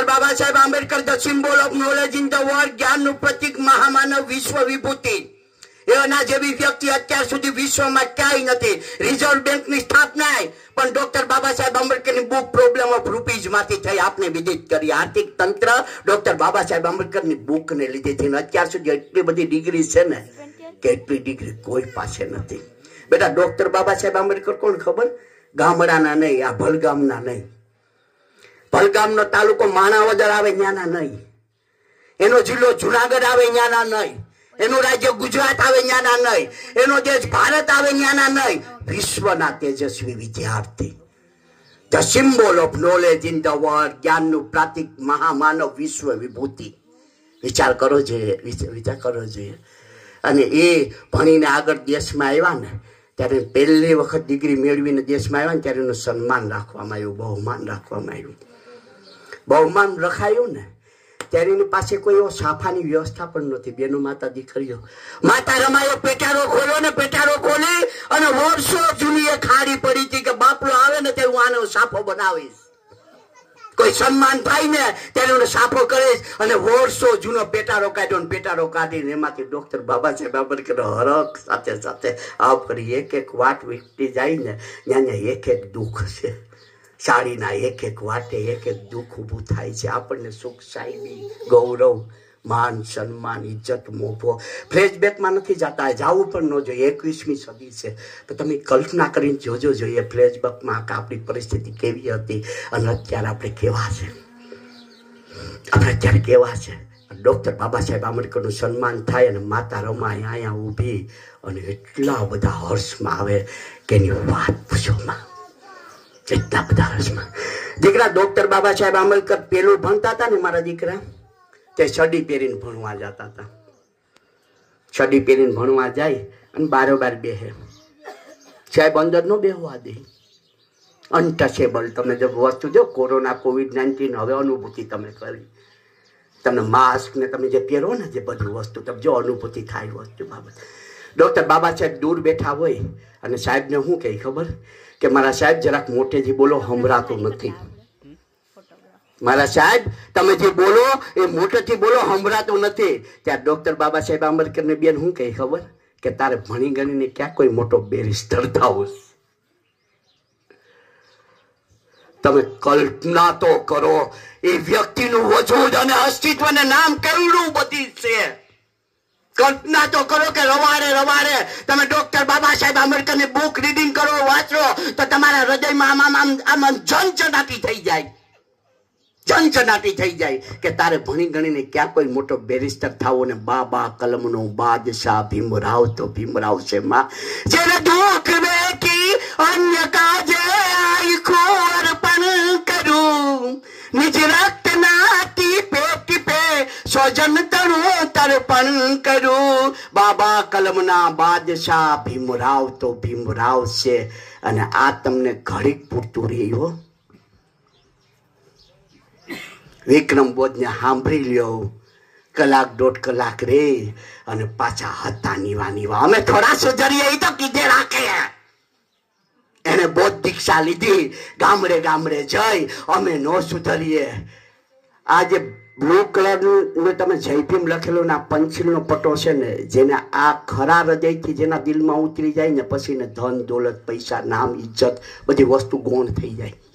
Baba Saheb Ambedkar the symbol of knowledge in the world, જ્ઞાનનું પ્રતીક, મહામાનવ, વિશ્વ વિભૂતિ. એના જેવી વ્યક્તિ અત્યાર સુધી વિશ્વમાં ક્યાંય નથી. રિઝર્વ બેંકની સ્થાપના પણ ડોક્ટર બાબા સાહેબ આંબેડકરની બુક પ્રોબ્લેમ ઓફ રૂપીઝ માંથી થઈ. આપને વિદિત કરી આર્થિક તંત્ર ડોક્ટર બાબા સાહેબ આંબેડકરની બુક ને લીધે થઈ. અત્યાર સુધી એટલી બધી ડિગ્રી છે ને કે એટલી ડિગ્રી કોઈ પાસે નથી. બેટા ડોક્ટર બાબા સાહેબ આંબેડકર કોણ ખબર? ગામડાના નહીં, આ ભલગામના નહીં. ભલગામનો તાલુકો માણાવદર આવે ન્યાના નહીં, એનો જિલ્લો જુનાગઢ આવે ન્યાના નહીં, એનું રાજ્ય ગુજરાત આવે ન્યાના નહીં, એનો દેશ ભારત આવે ન્યાના નહીં. વિશ્વના તેજસ્વી વિદ્યાર્થી, the symbol of knowledge in the world, જ્ઞાનનું પ્રતીક, મહામાનવ, વિશ્વ વિભૂતિ. વિચાર કરવો જોઈએ, વિચાર કરવો જોઈએ. અને એ ભણીને આગળ દેશમાં આવ્યા ને ત્યારે પહેલી વખત ડિગ્રી મેળવીને દેશમાં આવ્યા ને ત્યારે એનું સન્માન રાખવામાં આવ્યું, બહુમાન રાખવામાં આવ્યું. બહુમાન રખાયું ને ત્યારે એની પાસે કોઈ એવો સાફાની વ્યવસ્થા પણ નથી. બેનો માતા દીકરીઓ માતા રમાયો, પેટારો ખોલ્યો ને પેટારો ખોલી અને વર્ષો જૂની એ ખાડી પડી હતી કે બાપલો આવે ને ત્યારે હું આનો સાફો બનાવીશ. કોઈ સન્માન થાય ને ત્યારે હું સાફો કરીશ. અને વર્ષો જૂનો પેટારો કાઢ્યો ને પેટારો કાઢીને એમાંથી ડોક્ટર બાબા સાહેબ આંબેડકર હરખ સાથે સાથે આ ફરી એક એક વાટ વીકતી જાય ને ત્યાં એક એક દુઃખ છે. સાડીના એક એક વાટે એક એક દુઃખ ઊભું થાય છે. આપણને સુખ, શાયરી, ગૌરવ, માન, સન્માન, ઇજ્જત, મોભો. ફ્લેશબેકમાં નથી જતા, જવું પણ ન જોઈએ. 21મી સદી છે તો તમે કલ્પના કરીને જોજો જોઈએ ફ્લેશબેકમાં કે આપણી પરિસ્થિતિ કેવી હતી અને અત્યારે આપણે કેવા છે. આપણે અત્યારે કેવા છે. ડોક્ટર બાબા સાહેબ આંબેડકરનું સન્માન થાય અને માતા રમાય અહીંયા ઊભી અને એટલા બધા હર્ષમાં આવે કે એની વાત પૂછોમાં. એટલા બધા હર્ષમાં. દીકરા ડોક્ટર બાબા સાહેબ આંબેડકર પેલું ભણતા હતા ને મારા દીકરા, તે છડી પહેરીને ભણવા જતા હતા. છડી પહેરીને ભણવા જાય અને બારોબાર બેહે. સાહેબ અંદર ન બેહવા દે. અનટચેબલ. તમે જો વસ્તુ જો કોરોના COVID-19 હવે અનુભૂતિ તમે કરી. તમને માસ્ક ને તમે જે પહેરો ને જે બધી વસ્તુ તમે જો અનુભૂતિ થાય વસ્તુ બાબત. ડોક્ટર બાબા સાહેબ દૂર બેઠા હોય અને સાહેબને શું કહે ખબર કે મારા સાહેબ જરાક મોટેથી બોલો, સંભળાતું નથી. મારા સાહેબ તમે જે બોલો એ મોટેથી બોલો, સંભળાતું નથી. ત્યાં ડોક્ટર બાબા સાહેબ આંબેડકરને બેન શું કહે ખબર કે તારે ભણી ગણીને ક્યાં કોઈ મોટો બેરિસ્ટર થાવ. તમે કલ્પના તો કરો એ વ્યક્તિનું વજૂદ અને અસ્તિત્વને નામ કેવડું બધી છે. કલ્પના તો કરો કે રવાડે રવાડે તમે ડોક્ટર બાબા સાહેબ આંબેડકરની બુક રીડિંગ કરો, વાંચો તો તમારા હૃદયમાં આમ ઝંઝનાટી થઈ જાય, ઝંઝનાટી થઈ જાય કે તારે ભણી ગણીને ક્યાં કોઈ મોટો બેરિસ્ટર થાવો ને બાબા કલમનો બાદશાહ ભીમરાવ તો ભીમરાવ છે માં. જેને દુઃખ વેકી અન્ય કાજે આખો અર્પણ કરું, નિજ રક્ત ના ટીપે ટીપે સ્વજન તણું તર્પણ કરું. બાબા કલમના બાદશાહ ભીમરાવ તો ભીમરાવ છે. અને આ તમને ઘડીક પૂરતું રહ્યો. વિક્રમ બોધને સાંભળી લ્યો, કલાક દોઢ કલાક રે અને પાછા હતા નીવા નીવા. અમે થોડા સુધરીએ એ તો કીધે રાખે. એને બોધ દીક્ષા લીધી, ગામડે ગામડે જઈ અમે નો સુધરીએ. આ જે બ્લુ કલરનું તમે જય ભીમ લખેલું ના પંચીલનો પટ્ટો છે ને, જેને આ ખરા હૃદયથી જેના દિલમાં ઉતરી જાય ને પછી ને ધન દોલત પૈસા નામ ઇજ્જત બધી વસ્તુ ગૌણ થઈ જાય.